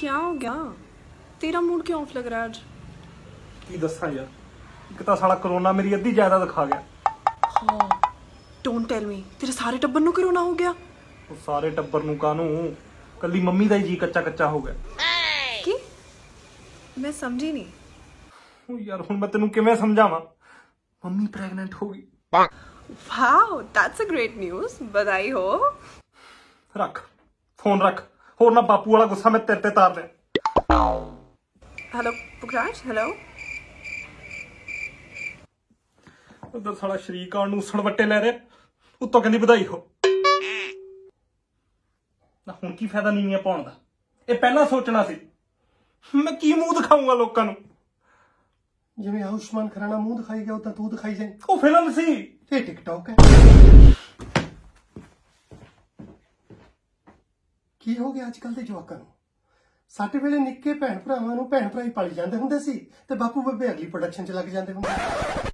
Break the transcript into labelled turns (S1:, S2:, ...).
S1: क्या हो गया? तेरा मूड क्यों ऑफ लग रहा है आज?
S2: की दसा यार, एक तो साला कोरोना मेरी अद्धी जायदाद खा गया।
S1: हाँ, डोंट टेल मी, तेरे सारे टब्बर नूं कोरोना हो गया?
S2: वो सारे टब्बर नूं कानू, कली मम्मी का ही जी कच्चा कच्चा हो गया।
S1: की? मैं समझी नहीं।
S2: ओ यार हुण मैं तेनू किवें समझावां? मम्मी प्रेग्नेंट हो गई।
S1: Wow, that's a great news, बधाई हो।
S2: रख फोन रख, होर ना बापू वाला गुस्सा मैं तेरे ते तार दे।
S1: हेलो पुखराज, हेलो।
S2: उधर साला शरीक आउण नूं सड़वट्टे लै रहा, उत्तों कहंदी बधाई हो। ना हुण की फायदा नीवियां पाउण दा, ਇਹ ਪਹਿਲਾਂ सोचना सी। मैं की मूंह दिखाऊंगा लोकां नूं?
S3: जिवें आयुष्मान खुराना मुंह दिखाई गया उदा तू दिखाई जाए।
S2: ਉਹ ਫਿਲਮ ਸੀ,
S3: ये टिकटॉक है। की हो गया अजकल के जवाकां नूं? साडे वेले निक्के भैण भरावां नूं भैण भराई पाली जांदे हुंदे सी ते बापू बब्बे अगली प्रोडक्शन च लग जांदे हुंदे।